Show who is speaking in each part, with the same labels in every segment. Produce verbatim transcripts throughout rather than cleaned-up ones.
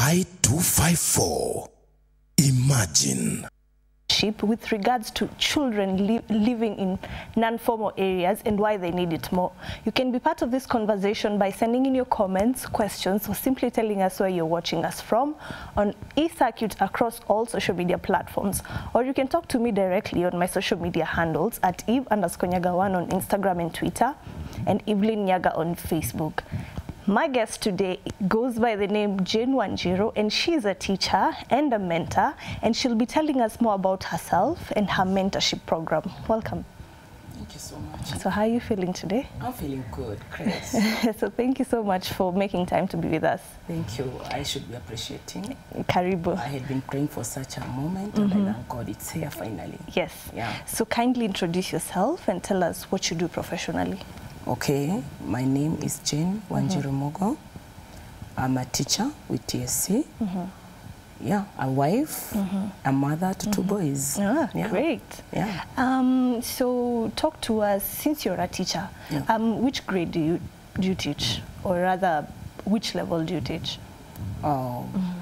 Speaker 1: I two five four. Imagine.
Speaker 2: With regards to children li living in non-formal areas and why they need it more. You can be part of this conversation by sending in your comments, questions, or simply telling us where you're watching us from on eCircuit across all social media platforms. Or you can talk to me directly on my social media handles at Eve underscore Nyaga one on Instagram and Twitter, and Evelyn Nyaga on Facebook. My guest today goes by the name Jane Wanjiru, and she's a teacher and a mentor, and she'll be telling us more about herself and her mentorship program. Welcome.
Speaker 3: Thank you so much.
Speaker 2: So how are you feeling today?
Speaker 3: I'm feeling good, Chris.
Speaker 2: So thank you so much for making time to be with us.
Speaker 3: Thank you. I should be appreciating.
Speaker 2: Karibu.
Speaker 3: I had been praying for such a moment,
Speaker 2: Mm-hmm.
Speaker 3: and I thank God it's here finally.
Speaker 2: Yes.
Speaker 3: Yeah.
Speaker 2: So kindly introduce yourself and tell us what you do professionally.
Speaker 3: Okay, my name is Jane Wanjiru
Speaker 2: Mm-hmm.
Speaker 3: Mogo. I'm a teacher with T S C.
Speaker 2: Mm-hmm.
Speaker 3: Yeah, a wife,
Speaker 2: Mm-hmm.
Speaker 3: a mother to two boys.
Speaker 2: Ah,
Speaker 3: yeah.
Speaker 2: great.
Speaker 3: Yeah.
Speaker 2: Um, so talk to us, since you're a teacher,
Speaker 3: Yeah.
Speaker 2: um, which grade do you, do you teach? Or rather, which level do you teach?
Speaker 3: Oh,
Speaker 2: Mm-hmm.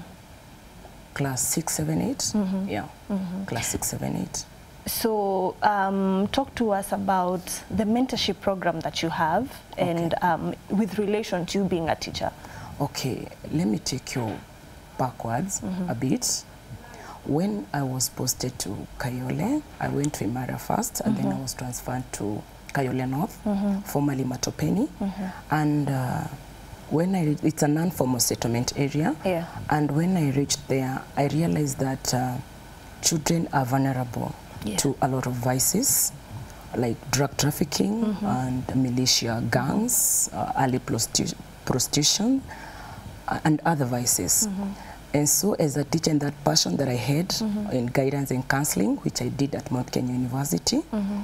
Speaker 3: class six, seven, eight.
Speaker 2: Mm-hmm.
Speaker 3: Yeah,
Speaker 2: Mm-hmm.
Speaker 3: class six, seven, eight.
Speaker 2: So um, talk to us about the mentorship program that you have,
Speaker 3: Okay.
Speaker 2: and um, with relation to you being a teacher.
Speaker 3: Okay, let me take you backwards
Speaker 2: Mm-hmm.
Speaker 3: a bit. When I was posted to Kayole, I went to Imara first, and then I was transferred to Kayole North,
Speaker 2: Mm-hmm.
Speaker 3: formerly Matopeni.
Speaker 2: Mm-hmm.
Speaker 3: And uh, when I, it's a non-formal settlement area,
Speaker 2: Yeah.
Speaker 3: and when I reached there, I realized that uh, children are vulnerable
Speaker 2: Yeah.
Speaker 3: to a lot of vices, like drug trafficking
Speaker 2: Mm-hmm.
Speaker 3: and militia gangs, uh, early prostitu prostitution, uh, and other vices.
Speaker 2: Mm-hmm.
Speaker 3: And so as a teacher, and that passion that I had
Speaker 2: Mm-hmm.
Speaker 3: in guidance and counseling, which I did at Mount Kenya University,
Speaker 2: Mm-hmm.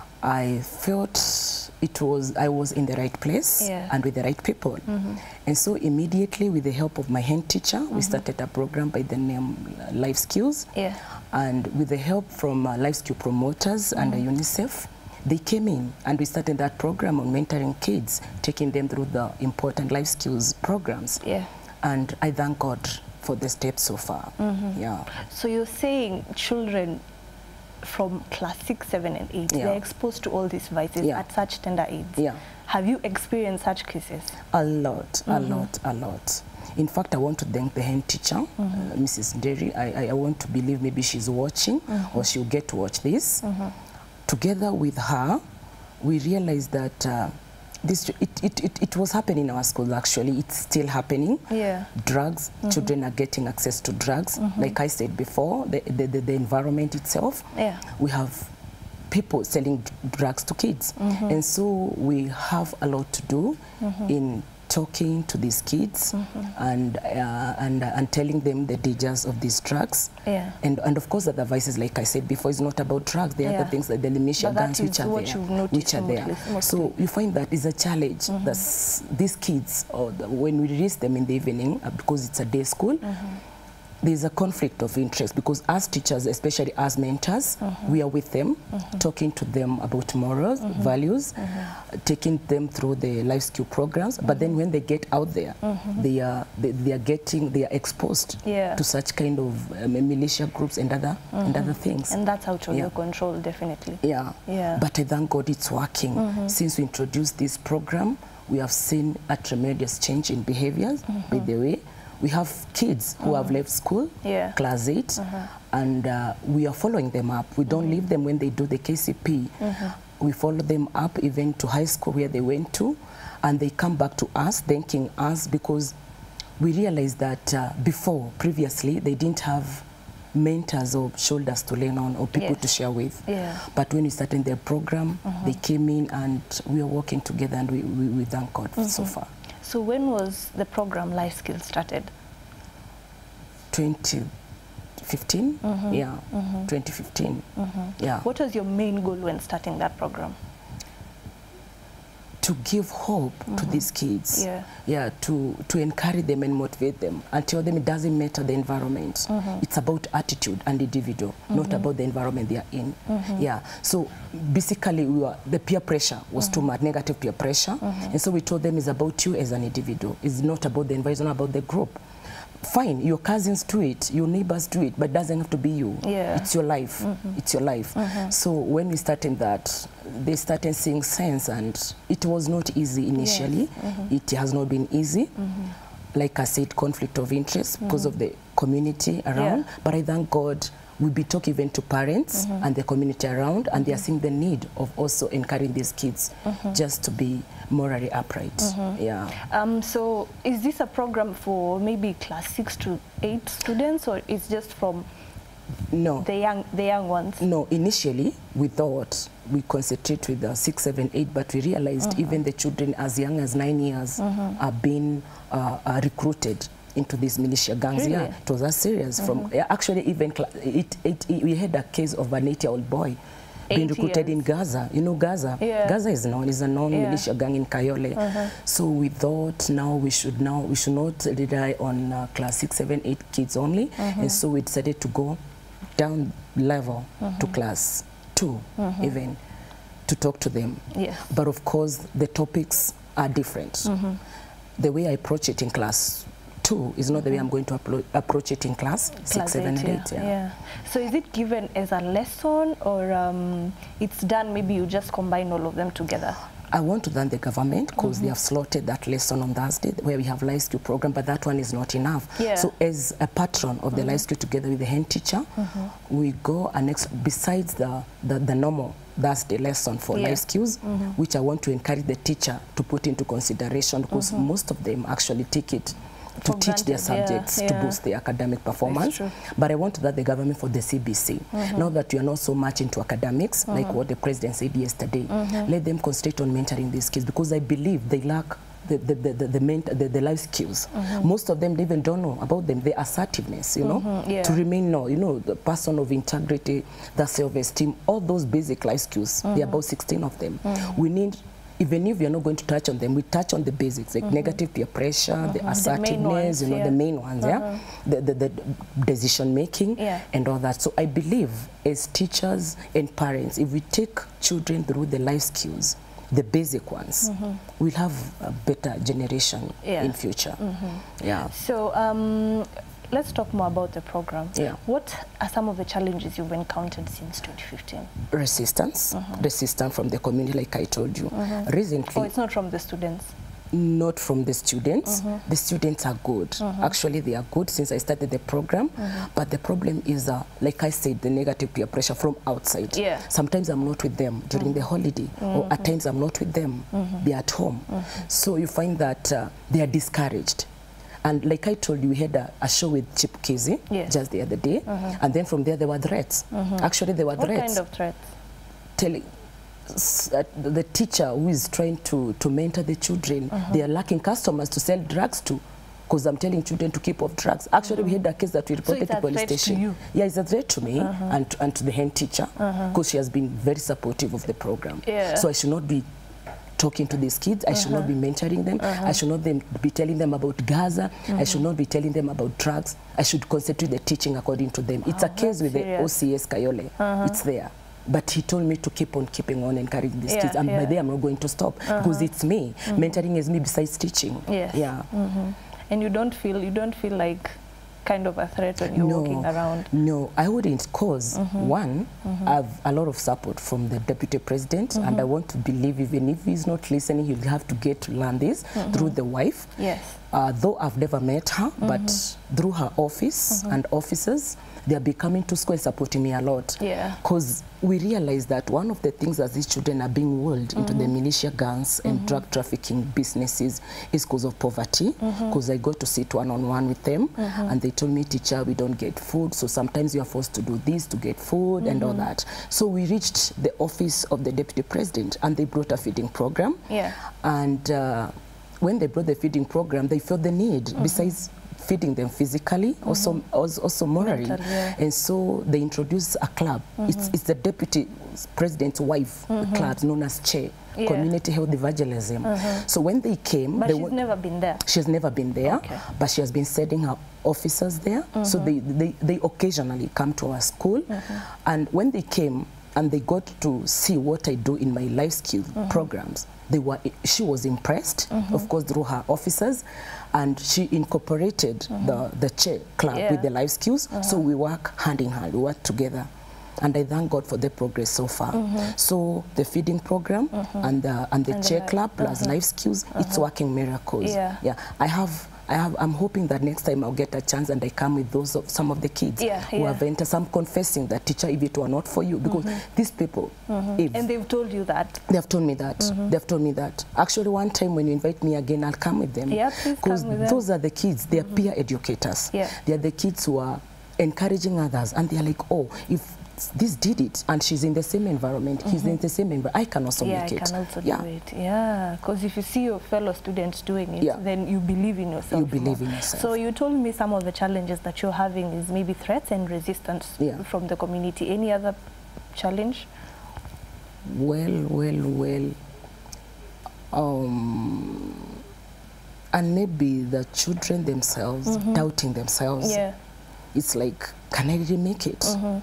Speaker 3: I felt it was, I was in the right place
Speaker 2: Yeah.
Speaker 3: and with the right people.
Speaker 2: Mm-hmm.
Speaker 3: And so immediately, with the help of my head teacher, we started a program by the name uh, Life Skills.
Speaker 2: Yeah.
Speaker 3: And with the help from uh, Life Skill promoters under UNICEF, they came in and we started that program on mentoring kids, taking them through the important life skills programs.
Speaker 2: Yeah.
Speaker 3: And I thank God for the steps so far.
Speaker 2: Mm-hmm.
Speaker 3: Yeah.
Speaker 2: So you're saying children from class six, seven, and eight,
Speaker 3: Yeah.
Speaker 2: they're exposed to all these vices
Speaker 3: Yeah.
Speaker 2: at such tender age.
Speaker 3: Yeah.
Speaker 2: Have you experienced such cases?
Speaker 3: A lot, a lot, a lot. In fact, I want to thank the head teacher, uh, Missus Nderi. I, I, I want to believe maybe she's watching or she'll get to watch this. Together with her, we realized that uh, this it, it, it, it was happening in our school, actually. It's still happening.
Speaker 2: Yeah.
Speaker 3: Drugs, children are getting access to drugs. Like I said before, the, the, the, the environment itself,
Speaker 2: Yeah.
Speaker 3: we have people selling drugs to kids. And so we have a lot to do in talking to these kids and, uh, and, uh, and telling them the dangers of these drugs.
Speaker 2: Yeah.
Speaker 3: And, and of course, the vices, like I said before, is not about drugs. There are
Speaker 2: Yeah.
Speaker 3: other things like the militia
Speaker 2: But that
Speaker 3: gangs
Speaker 2: is
Speaker 3: which are
Speaker 2: what
Speaker 3: there.
Speaker 2: you've noticed
Speaker 3: Which are there.
Speaker 2: mostly- mostly.
Speaker 3: So you find that is a challenge. That's, these kids, or the, when we release them in the evening, uh, because it's a day school, there's a conflict of interest, because as teachers, especially as mentors, we are with them, talking to them about morals, values, taking them through the life skill programs. But then when they get out there, they are they, they are getting they are exposed
Speaker 2: Yeah.
Speaker 3: to such kind of um, militia groups and other and other things.
Speaker 2: And that's out of
Speaker 3: Yeah.
Speaker 2: your control, definitely.
Speaker 3: Yeah.
Speaker 2: Yeah.
Speaker 3: But I thank God it's working. Since we introduced this program, we have seen a tremendous change in behaviors. By the way, we have kids who have left school,
Speaker 2: Yeah.
Speaker 3: class eight, and uh, we are following them up. We don't leave them when they do the K C P. We follow them up even to high school where they went to, and they come back to us thanking us, because we realized that uh, before, previously, they didn't have mentors or shoulders to lean on or people
Speaker 2: Yes.
Speaker 3: to share with.
Speaker 2: Yeah.
Speaker 3: But when we started their program, they came in and we are working together, and we, we, we thank God so far.
Speaker 2: So when was the program Life Skills started?
Speaker 3: twenty fifteen, yeah, twenty fifteen, yeah.
Speaker 2: What was your main goal when starting that program?
Speaker 3: To give hope to these kids,
Speaker 2: Yeah.
Speaker 3: yeah, to, to encourage them and motivate them and tell them it doesn't matter the environment. It's about attitude and individual, not about the environment they are in. Yeah, so basically we were, the peer pressure was too much, negative peer pressure. And so we told them it's about you as an individual. It's not about the environment, it's not about the group. fine, your cousins do it, your neighbors do it, but it doesn't have to be you.
Speaker 2: Yeah.
Speaker 3: It's your life. Mm-hmm. It's your life. Mm-hmm. So when we started that, they started seeing sense, and it was not easy initially. Yes. Mm-hmm. It has not been easy. Mm-hmm. Like I said, conflict of interest mm-hmm. because of the community around. Yeah. But I thank God we be talking even to parents mm-hmm. and the community around, and mm-hmm. they are seeing the need of also encouraging these kids mm-hmm. just to be morally upright. Mm-hmm. Yeah.
Speaker 2: Um, so is this a program for maybe class six to eight students, or it's just from
Speaker 3: no
Speaker 2: the young the young ones?
Speaker 3: No, initially we thought we concentrate with the six, seven, eight, but we realized mm-hmm. even the children as young as nine years mm-hmm. are being uh, are recruited into these militia gangs.
Speaker 2: Really?
Speaker 3: Yeah, it was that serious. Mm-hmm. From yeah, actually even it, it, it, we had a case of an eight-year-old boy being recruited years. in Gaza. You know Gaza? Yeah. Gaza is known, is a known yeah. militia gang in Kayole. Uh-huh. So we thought now we should now we should not rely on uh, class six, seven, eight kids only, uh-huh. and so we decided to go down level uh-huh. to class two uh-huh. even to talk to them. Yes. But of course the topics are different. Uh-huh. The way I approach it in class two is not mm-hmm. the way I'm going to approach it in class, class six, seven, eight. and eight. Yeah.
Speaker 2: Yeah. So is it given as a lesson, or um, it's done, maybe you just combine all of them together?
Speaker 3: I want to thank the government because mm-hmm. they have slotted that lesson on Thursday where we have Life Skill program, but that one is not enough. Yeah. So as a patron of the mm-hmm. Life Skill together with the head teacher, mm-hmm. we go and ex besides the, the, the normal Thursday lesson for yeah. life skills, mm-hmm. which I want to encourage the teacher to put into consideration because mm-hmm. most of them actually take it to for teach granted, their subjects yeah, yeah. to boost their academic performance. But I want to thank the government for the C B C. Mm-hmm. Now that we are not so much into academics, mm-hmm. like what the president said yesterday, mm-hmm. let them concentrate on mentoring these kids because I believe they lack the the the the, the, the, the life skills. Mm-hmm. Most of them they even don't know about them. The assertiveness, you know, mm-hmm. yeah. to remain no, you know, the person of integrity, the self-esteem, all those basic life skills. Mm-hmm. There are about sixteen of them. Mm-hmm. We need. Even if you're not going to touch on them, we touch on the basics, like mm-hmm. negative peer pressure, mm-hmm. the assertiveness, the you know, yeah. the main ones, uh-huh. yeah, the, the, the decision making, yeah. and all that. So I believe as teachers and parents, if we take children through the life skills, the basic ones, mm-hmm. we'll have a better generation yeah. in future. Mm-hmm. Yeah.
Speaker 2: So um, let's talk more about the program.
Speaker 3: Yeah.
Speaker 2: What are some of the challenges you've encountered since twenty fifteen?
Speaker 3: Resistance. Mm-hmm. Resistance from the community, like I told you. Mm-hmm. Recently.
Speaker 2: Oh, it's not from the students?
Speaker 3: Not from the students. Mm-hmm. The students are good. Mm-hmm. Actually, they are good since I started the program. Mm-hmm. But the problem is, uh, like I said, the negative peer pressure from outside. Yeah. Sometimes I'm not with them during mm-hmm. the holiday, mm-hmm. or at times I'm not with them. Mm-hmm. They're at home. Mm-hmm. So you find that uh, they are discouraged. And like I told you, we had a, a show with Chip Kizi yes. just the other day. Mm-hmm. And then from there, there were threats. Mm-hmm. Actually, there were
Speaker 2: what
Speaker 3: threats.
Speaker 2: What kind of threats?
Speaker 3: Telling uh, the teacher who is trying to, to mentor the children, mm-hmm. they are lacking customers to sell drugs to. Because I'm telling children to keep off drugs. Actually, mm-hmm. we had a case that we reported
Speaker 2: so
Speaker 3: to police station.
Speaker 2: To you?
Speaker 3: Yeah, it's a threat to me uh-huh. and, and to the head teacher because uh-huh. she has been very supportive of the program. Yeah. So I should not be talking to these kids. I uh-huh. should not be mentoring them. Uh-huh. I should not them be telling them about Gaza. Uh-huh. I should not be telling them about drugs. I should concentrate the teaching according to them. It's oh, a case with serious. the O C S Kayole. Uh-huh. It's there. But he told me to keep on keeping on encouraging these yeah, kids. And yeah. by there, I'm not going to stop uh-huh. because it's me. Mm-hmm. Mentoring is me besides teaching. Yes. Yeah.
Speaker 2: Mm-hmm. And you don't feel you don't feel like kind of a threat when you're
Speaker 3: no,
Speaker 2: walking around?
Speaker 3: No, I wouldn't, cause mm-hmm. one, mm-hmm. I have a lot of support from the deputy president, mm-hmm. and I want to believe even if he's not listening, he'll have to get to learn this mm-hmm. through the wife. Yes. Uh, though I've never met her, mm-hmm. but through her office mm-hmm. and officers, they are becoming to school and supporting me a lot. Yeah. Because we realize that one of the things that these children are being lulled mm-hmm. into the militia gangs and mm-hmm. drug trafficking businesses is because of poverty. Because mm-hmm. I got to sit one-on-one with them mm-hmm. and they told me, teacher, we don't get food. So sometimes you are forced to do this to get food mm-hmm. and all that. So we reached the office of the deputy president and they brought a feeding program. Yeah. And uh, when they brought the feeding program, they felt the need, mm-hmm. besides feeding them physically, mm-hmm. also, also also morally. Mental, yeah. And so they introduced a club. Mm-hmm. It's, it's the deputy president's wife mm-hmm. club known as CHE, yeah. Community Health Evangelism. Mm-hmm. So when they came...
Speaker 2: But
Speaker 3: they
Speaker 2: she's never been there?
Speaker 3: She has never been there, okay. but she has been sending her officers there. Mm-hmm. So they, they, they occasionally come to our school. Mm-hmm. And when they came, and they got to see what I do in my life skill mm-hmm. programs, they were, she was impressed, mm-hmm. of course, through her officers, and she incorporated mm-hmm. the, the Che Club yeah. with the life skills, uh-huh. so we work hand in hand, we work together. And I thank God for the progress so far. Mm-hmm. So the feeding program mm-hmm. and the, and the and Che the Club plus uh-huh. life skills, uh-huh. it's working miracles. Yeah. yeah. I have I have, I'm hoping that next time I'll get a chance and I come with those of some of the kids yeah, who yeah. have entered, some confessing that, teacher, if it were not for you, because mm-hmm. these people, mm-hmm. if,
Speaker 2: and they've told you that?
Speaker 3: They've told me that. Mm-hmm. They've told me that. Actually, one time when you invite me again, I'll come with them.
Speaker 2: Yeah, please
Speaker 3: Because
Speaker 2: come with them.
Speaker 3: Those are the kids, they are mm-hmm. peer educators. Yeah. They are the kids who are encouraging others, and they're like, oh, if this did it, and she's in the same environment, mm-hmm. he's in the same environment, I can also
Speaker 2: yeah,
Speaker 3: make
Speaker 2: I
Speaker 3: it.
Speaker 2: can also
Speaker 3: yeah.
Speaker 2: do it. Yeah, because if you see your fellow students doing it,
Speaker 3: yeah.
Speaker 2: then you believe in yourself.
Speaker 3: You believe
Speaker 2: more.
Speaker 3: in yourself.
Speaker 2: So you told me some of the challenges that you're having is maybe threats and resistance yeah. from the community. Any other challenge?
Speaker 3: Well, well, well. Um, and maybe the children themselves mm-hmm. doubting themselves.
Speaker 2: Yeah.
Speaker 3: It's like, can I really make it? Mm-hmm.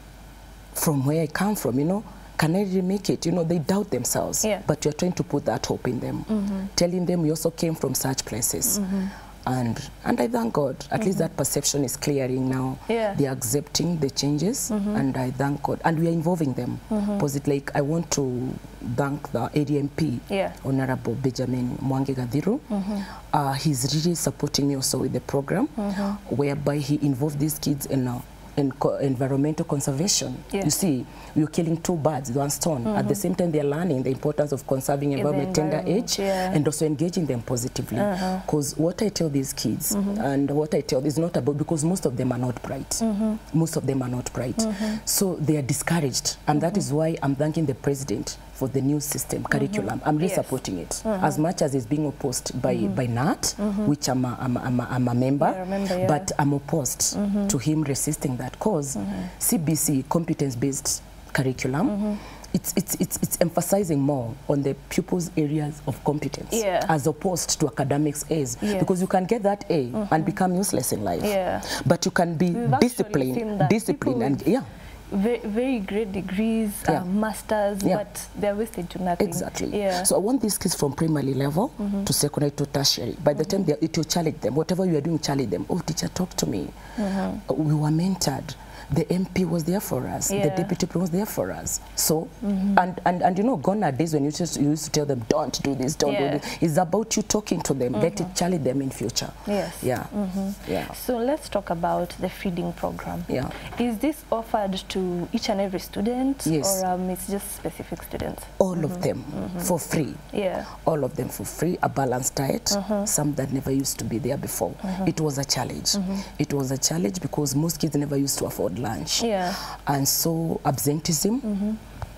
Speaker 3: From where I come from, you know, can I really make it? You know, they doubt themselves,
Speaker 2: yeah.
Speaker 3: but you're trying to put that hope in them, mm-hmm. telling them you also came from such places. Mm-hmm. And and I thank God, at mm-hmm. least that perception is clearing now. Yeah. They're accepting the changes, mm-hmm. and I thank God. And we are involving them. Mm-hmm. Because it like, I want to thank the A D M P, yeah. Honorable Benjamin Mwangi Gathiru. Mm-hmm. uh, he's really supporting me also with the program, mm-hmm. whereby he involved these kids in uh, in co environmental conservation. Yeah. You see, we're killing two birds with one stone. Mm-hmm. At the same time, they're learning the importance of conserving environment tender age, yeah. and also engaging them positively. Because uh-huh. what I tell these kids, mm-hmm. and what I tell is not about, because most of them are not bright. Mm-hmm. Most of them are not bright. Mm-hmm. So they are discouraged. And mm-hmm. that is why I'm thanking the president for the new system, mm-hmm. curriculum. I'm really yes. supporting it. Mm-hmm. As much as it's being opposed by, mm-hmm. by N A T, mm-hmm. which I'm a, I'm a, I'm a, I'm a member, yeah, remember, yeah. but I'm opposed mm-hmm. to him resisting that cause. Mm-hmm. C B C, competence-based curriculum, mm-hmm. it's, it's, it's, it's emphasizing more on the pupils' areas of competence, yeah. as opposed to academics A's. Yes. Because you can get that A mm-hmm. and become useless in life. Yeah. But you can be We've disciplined, disciplined and, yeah.
Speaker 2: Very, very great degrees, yeah. uh, masters, yeah. but they're wasted to nothing.
Speaker 3: Exactly.
Speaker 2: Yeah.
Speaker 3: So I want these kids from primary level mm-hmm. to secondary to tertiary. By the mm-hmm. time they, it will challenge them. Whatever you are doing, challenge them. Oh, teacher, talk to me. Mm-hmm. uh, we were mentored. The M P was there for us. Yeah. The deputy president was there for us. So, mm-hmm. and, and, and you know, gone are days when you, just, you used to tell them, don't do this, don't yeah. do this. It's about you talking to them, mm-hmm. let it challenge them in future.
Speaker 2: Yes.
Speaker 3: Yeah.
Speaker 2: Mm-hmm.
Speaker 3: Yeah.
Speaker 2: So let's talk about the feeding program.
Speaker 3: Yeah.
Speaker 2: Is this offered to each and every student?
Speaker 3: Yes.
Speaker 2: Or um, it's just specific students?
Speaker 3: All
Speaker 2: mm-hmm.
Speaker 3: of them mm-hmm. for free.
Speaker 2: Yeah.
Speaker 3: All of them for free, a balanced diet, mm-hmm. some that never used to be there before. Mm-hmm. It was a challenge. Mm-hmm. It was a challenge because most kids never used to afford lunch.
Speaker 2: Yeah.
Speaker 3: And so absenteeism mm-hmm.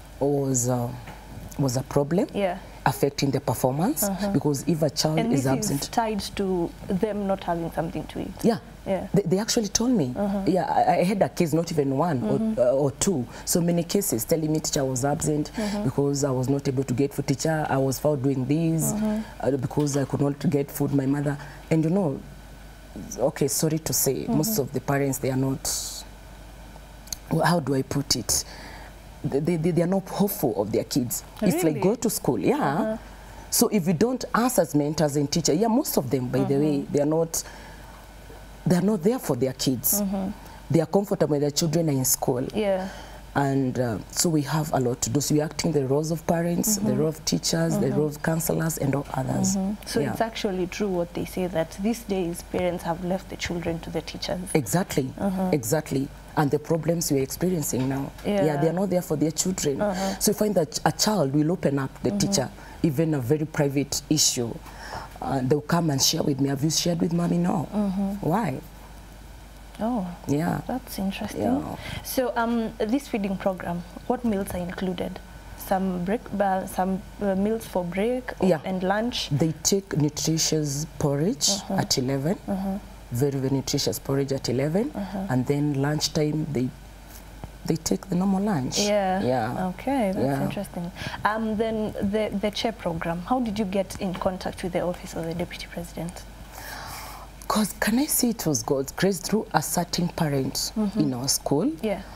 Speaker 3: was uh, was a problem, yeah. affecting the performance, uh-huh. because if a child
Speaker 2: and
Speaker 3: is
Speaker 2: this
Speaker 3: absent,
Speaker 2: is tied to them not having something to eat.
Speaker 3: Yeah,
Speaker 2: yeah.
Speaker 3: They, they actually told me. Uh-huh. Yeah, I, I had a case, not even one mm-hmm. or, uh, or two, so many cases telling me teacher was absent mm-hmm. because I was not able to get food. Teacher, I was found doing this mm-hmm. uh, because I could not get food. My mother, and you know, okay, sorry to say, mm-hmm. most of the parents, they are not. Well, how do I put it? They, they, they are not hopeful of their kids. Really? It's like, go to school, yeah. Uh-huh. So if you don't ask as mentors and teachers, yeah, most of them, by uh-huh. the way, they are not, they are not there for their kids. Uh-huh. They are comfortable when their children are in school. Yeah. And uh, so we have a lot to do. So we're acting the roles of parents, mm-hmm. the role of teachers, mm-hmm. the role of counselors, and all others. Mm-hmm.
Speaker 2: So
Speaker 3: yeah.
Speaker 2: it's actually true what they say, that these days parents have left the children to the teachers.
Speaker 3: Exactly, uh-huh. exactly. And the problems we're experiencing now, yeah. yeah, they're not there for their children. Uh-huh. So you find that a child will open up the mm-hmm. teacher, even a very private issue. Uh, they'll come and share with me. Have you shared with mommy? No. Mm-hmm. Why?
Speaker 2: Oh,
Speaker 3: yeah,
Speaker 2: that's interesting.
Speaker 3: Yeah.
Speaker 2: So, um, this feeding program, what meals are included? Some break, uh, some uh, meals for break or,
Speaker 3: yeah.
Speaker 2: and lunch.
Speaker 3: They take nutritious porridge uh-huh. at eleven. Uh-huh. Very, very nutritious porridge at eleven, uh-huh. and then lunchtime they they take the normal lunch.
Speaker 2: Yeah.
Speaker 3: Yeah.
Speaker 2: Okay, that's
Speaker 3: yeah.
Speaker 2: interesting. Um, then the the chair program. How did you get in contact with the office of the deputy president?
Speaker 3: Because can I say it was God's grace through a certain parent mm-hmm. in our school.
Speaker 2: Yeah.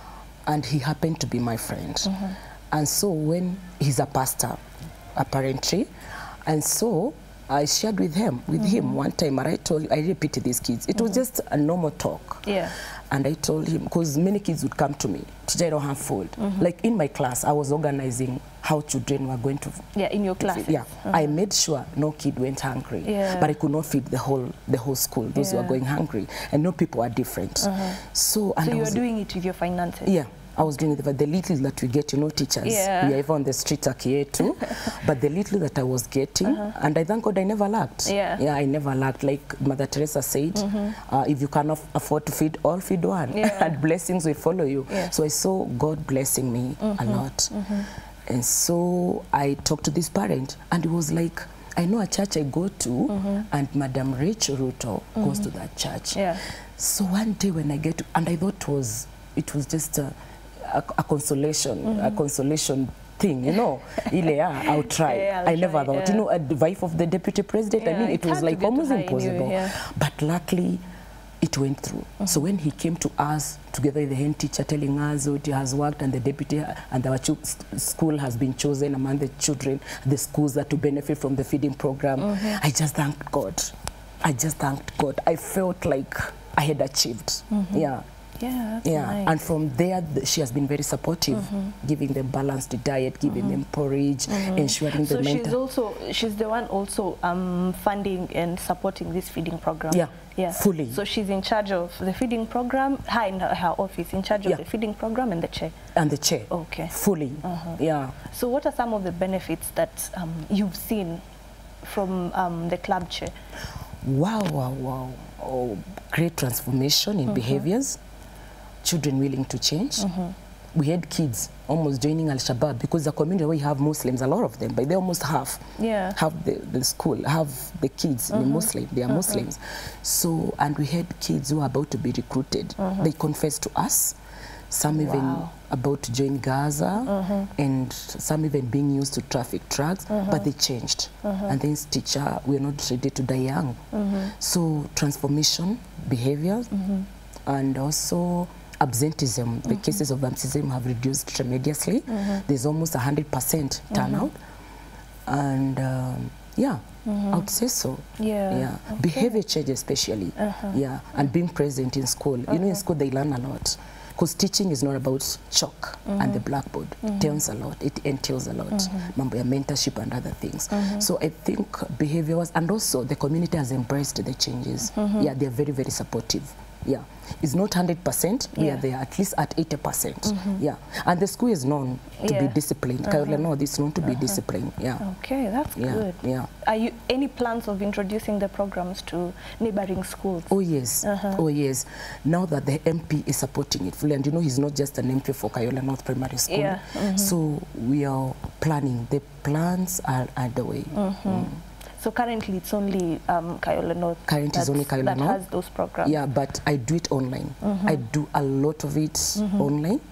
Speaker 3: and he happened to be my friend. Mm-hmm. And so when he's a pastor, apparently, and so I shared with him, with mm-hmm. him one time, and I told, I repeated these kids. It mm-hmm. was just a normal talk. Yeah. And I told him, because many kids would come to me, teacher, I don't have food. Mm-hmm. Like in my class, I was organizing how children were going to. Yeah, in your class. Yeah. Mm-hmm. I made sure no kid went hungry. Yeah. But I could not feed the whole the whole school, those yeah. who are going hungry. And no people are different. Mm-hmm. So, and
Speaker 2: so you
Speaker 3: were
Speaker 2: doing it with your finances?
Speaker 3: Yeah. I was doing it, but the little that we get, you know, teachers, yeah. we are even on the streets at K A too, but the little that I was getting, uh-huh. and I thank God I never lacked. Yeah, yeah I never lacked. Like Mother Teresa said, mm-hmm. uh, if you cannot afford to feed all, feed one, yeah. and blessings will follow you. Yeah. So I saw God blessing me mm-hmm. a lot. Mm-hmm. And so I talked to this parent, and it was like, I know a church I go to, mm-hmm. and Madam Rachel Ruto mm-hmm. goes to that church. Yeah. So one day when I get to, and I thought it was, it was just a, A, a consolation, mm-hmm. a consolation thing, you know. Ile, yeah, I'll try. Yeah, I'll I never try, thought, yeah. you know, a wife of the deputy president. Yeah, I mean, it was like almost impossible. Anyway, yeah. But luckily, it went through. Mm-hmm. So when he came to us, together with the head teacher, telling us what he has worked, and the deputy, and our school has been chosen among the children, the schools that to benefit from the feeding program, mm-hmm. I just thanked God. I just thanked God. I felt like I had achieved. Mm-hmm. Yeah. Yeah, that's yeah. Nice. And from there, th she has been very supportive, mm-hmm. giving them balanced diet, giving mm-hmm. them porridge, mm-hmm. ensuring
Speaker 2: so
Speaker 3: the mental.
Speaker 2: So she's also she's the one also um, funding and supporting this feeding program.
Speaker 3: Yeah, yeah, fully.
Speaker 2: So she's in charge of the feeding program. Her in her, her office, in charge of yeah. the feeding program and the chair.
Speaker 3: And the chair.
Speaker 2: Okay.
Speaker 3: Fully. Uh-huh. Yeah.
Speaker 2: So what are some of the benefits that um, you've seen from um, the club chair?
Speaker 3: Wow, wow, wow! Oh, great transformation in mm-hmm. behaviors. Children willing to change. Mm-hmm. We had kids almost joining Al-Shabaab because the community where we have Muslims, a lot of them, but they almost half yeah. have the, the school, have the kids mm-hmm. the Muslim, they are mm-hmm. Muslims. So, and we had kids who are about to be recruited. Mm-hmm. They confessed to us, some wow. even about to join Gaza, mm-hmm. and some even being used to traffic drugs, mm-hmm. but they changed. Mm-hmm. And then teacher, we're not ready to die young. Mm-hmm. So transformation, behaviors, mm-hmm. and also absenteeism, the mm-hmm. cases of absenteeism have reduced tremendously. Mm-hmm. There's almost one hundred percent turnout. Mm-hmm. And um, yeah, mm-hmm. I would say so. Yeah. yeah. Okay. Behavior change especially. Uh-huh. Yeah. And being present in school. Uh-huh. You know, in school they learn a lot. Because teaching is not about chalk mm-hmm. and the blackboard. Mm-hmm. It entails a lot. It entails a lot. Mm-hmm. Mentorship and other things. Mm-hmm. So I think behavior was, and also the community has embraced the changes. Mm-hmm. Yeah, they're very, very supportive. Yeah, it's not one hundred percent. Yeah. We are there at least at eighty percent. Mm-hmm. Yeah, and the school is known to yeah. be disciplined. Uh-huh. Kayole North is known to uh-huh. be disciplined. Yeah.
Speaker 2: Okay, that's
Speaker 3: yeah.
Speaker 2: good.
Speaker 3: Yeah.
Speaker 2: Are you any plans of introducing the programs to neighboring schools?
Speaker 3: Oh yes. Uh-huh. Oh yes. Now that the M P is supporting it fully, and you know he's not just an M P for Kayole North Primary School. Yeah. Mm-hmm. So we are planning. The plans are underway. Mm-hmm. Mm.
Speaker 2: So currently it's only um, Kayole North
Speaker 3: Currently it's only Kayole
Speaker 2: that
Speaker 3: North.
Speaker 2: has those programs.
Speaker 3: Yeah, but I do it online. Mm-hmm. I do a lot of it mm-hmm. online.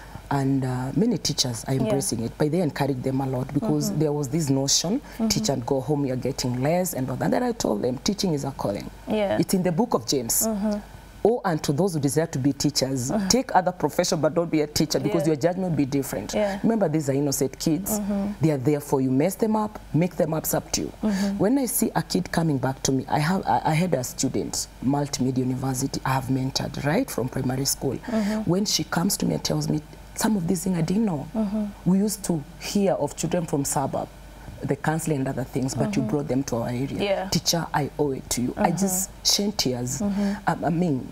Speaker 3: And uh, many teachers are embracing yeah. it, but they encourage them a lot because mm-hmm. there was this notion, mm-hmm. teach and go home, you're getting less and all that. And then I told them, teaching is a calling. Yeah. It's in the book of James. Mm-hmm. Oh, and to those who desire to be teachers, uh-huh. take other profession, but don't be a teacher because yeah. your judgment will be different. Yeah. Remember, these are innocent kids. Mm-hmm. They are there for you. Mess them up, make them up, it's up to you. Mm-hmm. When I see a kid coming back to me, I have I, I had a student, Multimedia University, I have mentored, right, from primary school. Mm-hmm. When she comes to me and tells me, some of these things I didn't know. Mm-hmm. We used to hear of children from suburb, the counseling and other things, but mm-hmm. you brought them to our area. Yeah. Teacher, I owe it to you. Mm-hmm. I just shed tears. Mm-hmm. I, I mean,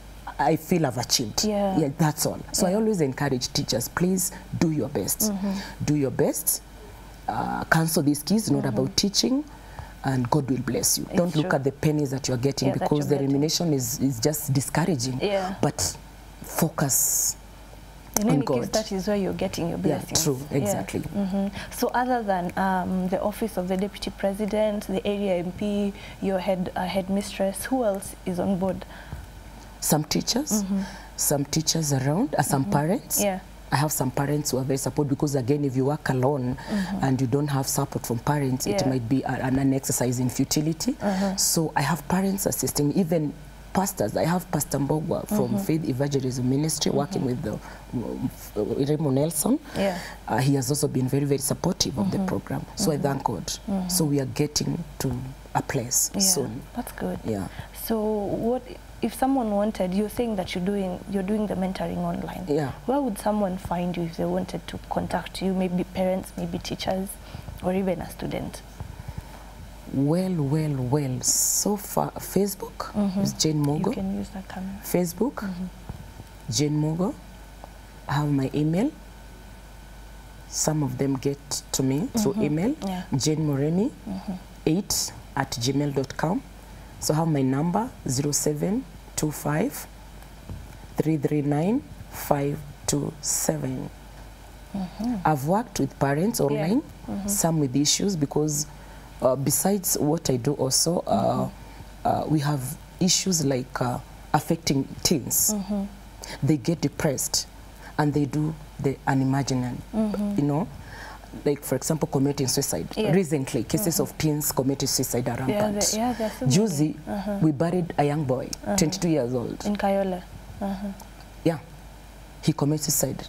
Speaker 3: I feel I've achieved. Yeah. yeah that's all. So yeah. I always encourage teachers, please do your best. Mm-hmm. Do your best. Uh, counsel these kids, mm-hmm. not about teaching, and God will bless you. It's Don't true. look at the pennies that you're getting yeah, because you're the getting. remuneration is, is just discouraging. Yeah. But focus
Speaker 2: In
Speaker 3: on
Speaker 2: any
Speaker 3: God.
Speaker 2: case, that is where you're getting your blessings.
Speaker 3: Yeah, true, exactly.
Speaker 2: Yeah. Mm-hmm. So other than um, the office of the deputy president, the area M P, your head uh, headmistress, who else is on board?
Speaker 3: Some teachers, mm-hmm. some teachers around, uh, some mm-hmm. parents. Yeah. I have some parents who are very supportive because, again, if you work alone mm-hmm. and you don't have support from parents, yeah. it might be a, an, an exercise in futility. Mm-hmm. So I have parents assisting, even pastors. I have Pastor Mbogwa from mm-hmm. Faith Evangelism Ministry, mm-hmm. working with the uh, Remo Nelson.
Speaker 2: Yeah.
Speaker 3: Uh, he has also been very, very supportive mm-hmm. of the program. So mm-hmm. I thank God. Mm-hmm. So we are getting to a place
Speaker 2: yeah,
Speaker 3: soon.
Speaker 2: That's good.
Speaker 3: Yeah.
Speaker 2: So what if someone wanted, you're saying that you're doing you're doing the mentoring online.
Speaker 3: Yeah.
Speaker 2: Where would someone find you if they wanted to contact you? Maybe parents, maybe teachers, or even a student.
Speaker 3: Well, well, well. So far, Facebook mm-hmm. is Jane Mogo.
Speaker 2: You can use that camera.
Speaker 3: Facebook, mm-hmm. Jane Mogo. I have my email. Some of them get to me mm-hmm. through email.
Speaker 2: Yeah.
Speaker 3: Jane Moremi, mm-hmm. eight at gmail dot com. So I have my number zero seven two five three three nine five two seven. Mm-hmm. I've worked with parents online, yeah. mm-hmm. some with issues because uh, besides what I do also, uh, mm-hmm. uh, we have issues like uh, affecting teens. Mm-hmm. They get depressed and they do the unimaginable, mm-hmm. you know. Like, for example, committing suicide. Yeah. Recently, cases uh-huh. of teens committing suicide are rampant.
Speaker 2: Yeah, yeah, so
Speaker 3: Juzi, uh-huh. we buried a young boy, uh-huh. twenty-two years old.
Speaker 2: In Kayole. Uh-huh.
Speaker 3: Yeah, he committed suicide.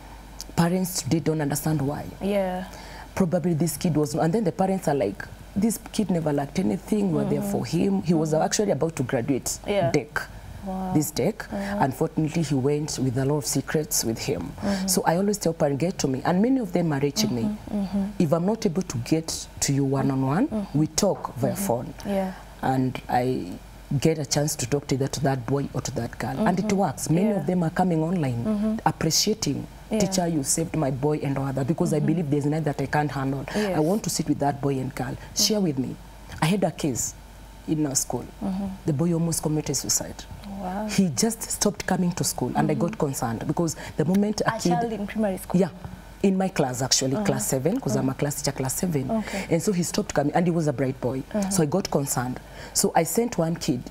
Speaker 3: Parents today don't understand why.
Speaker 2: Yeah.
Speaker 3: Probably this kid was, and then the parents are like, this kid never lacked anything, we're mm-hmm. there for him. He mm-hmm. was actually about to graduate,
Speaker 2: yeah.
Speaker 3: deck. Wow. This deck. Mm-hmm. Unfortunately, he went with a lot of secrets with him. Mm-hmm. So I always tell parents, get to me. And many of them are reaching mm-hmm. me. Mm-hmm. If I'm not able to get to you one-on-one, mm-hmm. we talk via mm-hmm. phone. Yeah. And I get a chance to talk to either to that boy or to that girl. Mm-hmm. And it works. Many yeah. of them are coming online, mm-hmm. appreciating. Yeah. Teacher, you saved my boy and all that, because mm-hmm. I believe there's nothing that I can't handle. Yes. I want to sit with that boy and girl. Mm-hmm. Share with me. I had a case in our school. Mm-hmm. The boy almost committed suicide. Wow. He just stopped coming to school, mm-hmm. and I got concerned because the moment a, a kid... child
Speaker 2: in primary school?
Speaker 3: Yeah. In my class, actually, uh-huh. class seven, because uh-huh. I'm a class teacher, class seven. Okay. And so he stopped coming, and he was a bright boy. Uh-huh. So I got concerned. So I sent one kid,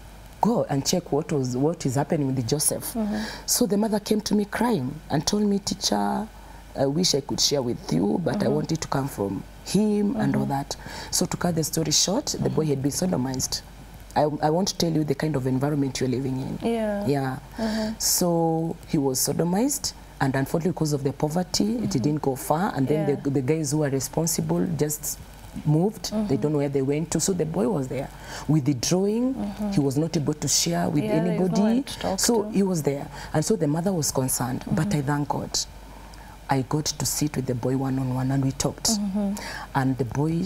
Speaker 3: go and check what was what is happening with Joseph. Uh-huh. So the mother came to me crying and told me, teacher, I wish I could share with you, but uh-huh. I want it to come from him uh-huh. and all that. So to cut the story short, uh-huh. the boy had been sodomized. I, I want to tell you the kind of environment you're living in. Yeah. Yeah. Uh-huh. So he was sodomized, and unfortunately, because of the poverty, mm-hmm. it didn't go far. And then yeah. the, the guys who are responsible just moved. Mm-hmm. They don't know where they went to. So the boy was there. With the drawing, mm-hmm. he was not able to share with yeah, anybody. No so to. He was there. And so the mother was concerned. Mm-hmm. But I thank God. I got to sit with the boy one-on-one, and we talked. Mm-hmm. And the boy...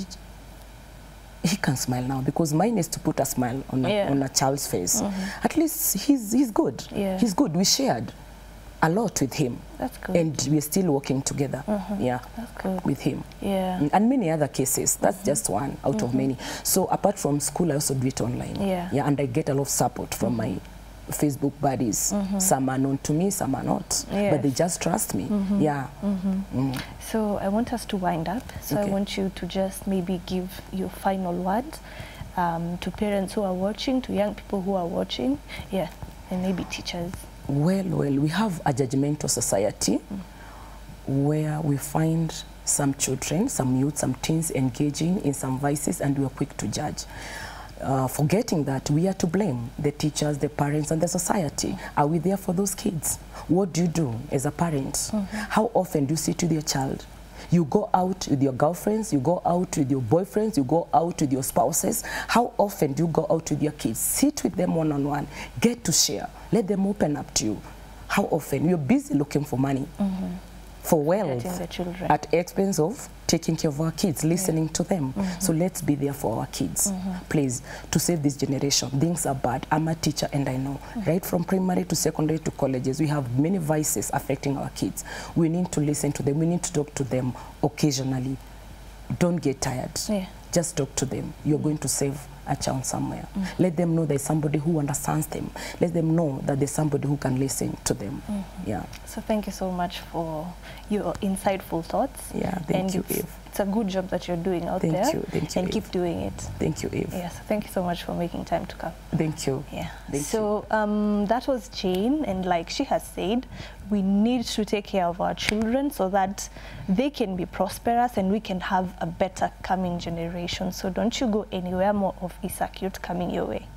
Speaker 3: he can smile now, because mine is to put a smile on a, yeah. on a child's face. Mm-hmm. At least he's, he's good. Yeah. He's good. We shared a lot with him. That's good. And we're still working together. Mm-hmm. Yeah. That's good. With him. Yeah. And many other cases. That's mm-hmm. just one out mm-hmm. of many. So apart from school, I also do it online. Yeah. Yeah. And I get a lot of support from mm-hmm. my Facebook buddies. Mm-hmm. Some are known to me, some are not. Yes. But they just trust me. Mm-hmm. Yeah. Mm-hmm. Mm. So I want us to wind up. So okay. I want you to just maybe give your final word um, to parents who are watching, to young people who are watching, yeah, and maybe teachers. Well, well, we have a judgmental society mm. where we find some children, some youth, some teens engaging in some vices, and we are quick to judge. Uh, forgetting that we are to blame, the teachers, the parents, and the society. Mm-hmm. Are we there for those kids? What do you do as a parent? Mm-hmm. How often do you sit with your child? You go out with your girlfriends, you go out with your boyfriends, you go out with your spouses. How often do you go out with your kids? Sit with them one-on-one, get to share, let them open up to you. How often? You're busy looking for money, mm-hmm. for wealth, the children. At the expense of taking care of our kids, listening yeah. to them. Mm-hmm. So let's be there for our kids, mm-hmm. please, to save this generation. Things are bad. I'm a teacher and I know. Mm-hmm. Right from primary to secondary to colleges, we have many vices affecting our kids. We need to listen to them. We need to talk to them occasionally. Don't get tired. Yeah. Just talk to them. You're mm-hmm. going to save a child somewhere. Mm-hmm. Let them know there's somebody who understands them. Let them know that there's somebody who can listen to them. Mm-hmm. Yeah. So thank you so much for your insightful thoughts. Yeah, thank and you, it's, Eve. It's a good job that you're doing out thank there. Thank you, thank you, And Eve. Keep doing it. Thank you, Eve. Yes, thank you so much for making time to come. Thank you. Yeah. Thank so you. Um, that was Jane, and like she has said, we need to take care of our children so that they can be prosperous and we can have a better coming generation. So don't you go anywhere. More of Isaac Youth coming your way.